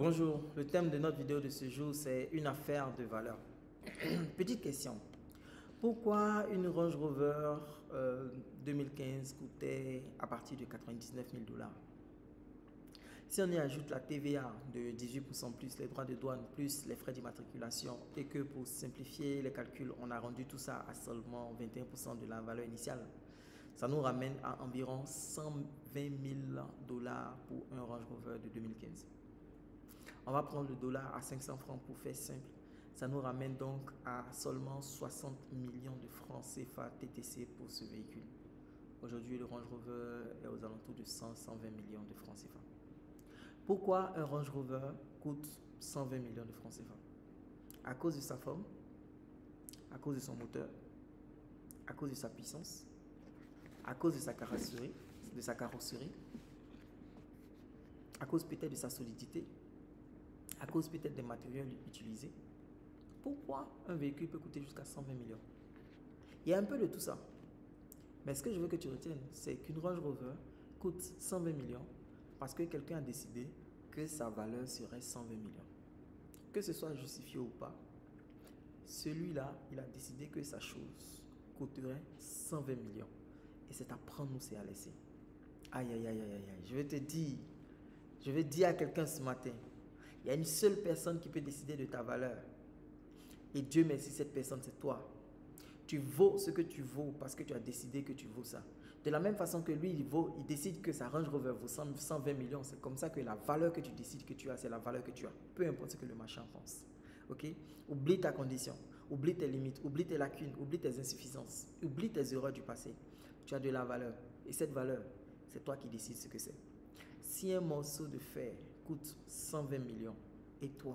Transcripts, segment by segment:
Bonjour, le thème de notre vidéo de ce jour, c'est une affaire de valeur. Petite question, pourquoi une Range Rover 2015 coûtait à partir de 99 000 $? Si on y ajoute la TVA de 18% plus les droits de douane plus les frais d'immatriculation et que pour simplifier les calculs, on a rendu tout ça à seulement 21% de la valeur initiale, ça nous ramène à environ 120 000 $ pour un Range Rover de 2015. On va prendre le dollar à 500 francs pour faire simple. Ça nous ramène donc à seulement 60 millions de francs CFA TTC pour ce véhicule. Aujourd'hui, le Range Rover est aux alentours de 100-120 millions de francs CFA. Pourquoi un Range Rover coûte 120 millions de francs CFA? À cause de sa forme, à cause de son moteur, à cause de sa puissance, à cause de sa carrosserie, à cause peut-être de sa solidité, à cause peut-être des matériaux utilisés. Pourquoi un véhicule peut coûter jusqu'à 120 millions? Il y a un peu de tout ça. Mais ce que je veux que tu retiennes, c'est qu'une Range Rover coûte 120 millions parce que quelqu'un a décidé que sa valeur serait 120 millions. Que ce soit justifié ou pas, celui-là, il a décidé que sa chose coûterait 120 millions. Et c'est à prendre ou c'est à laisser. Aïe, aïe, aïe, aïe, aïe. Je vais dire à quelqu'un ce matin, il y a une seule personne qui peut décider de ta valeur. Et Dieu merci, cette personne, c'est toi. Tu vaux ce que tu vaux parce que tu as décidé que tu vaux ça. De la même façon que lui, il décide que sa Range Rover vaut 120 millions. C'est comme ça que la valeur que tu décides que tu as, c'est la valeur que tu as. Peu importe ce que le marchand pense. Ok? Oublie ta condition. Oublie tes limites. Oublie tes lacunes. Oublie tes insuffisances. Oublie tes erreurs du passé. Tu as de la valeur. Et cette valeur, c'est toi qui décides ce que c'est. Si un morceau de fer coûte 120 millions, et toi?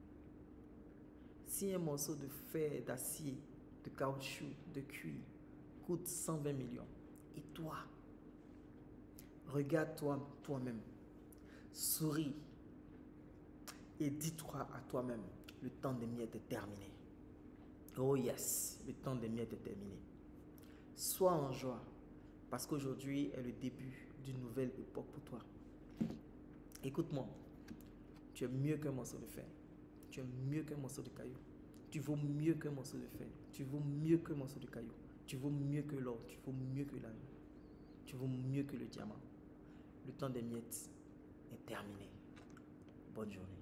Si un morceau de fer, d'acier, de caoutchouc, de cuir coûte 120 millions, et toi? Regarde-toi toi-même, souris et dis-toi à toi-même, le temps des miettes est terminé. Oh yes, le temps des miettes est terminé. Sois en joie, parce qu'aujourd'hui est le début d'une nouvelle époque pour toi. Écoute-moi, tu es mieux qu'un morceau de fer. Tu es mieux qu'un morceau de caillou. Tu vaux mieux qu'un morceau de fer. Tu vaux mieux qu'un morceau de caillou. Tu vaux mieux que l'or. Tu vaux mieux que l'argent. Tu vaux mieux que le diamant. Le temps des miettes est terminé. Bonne journée.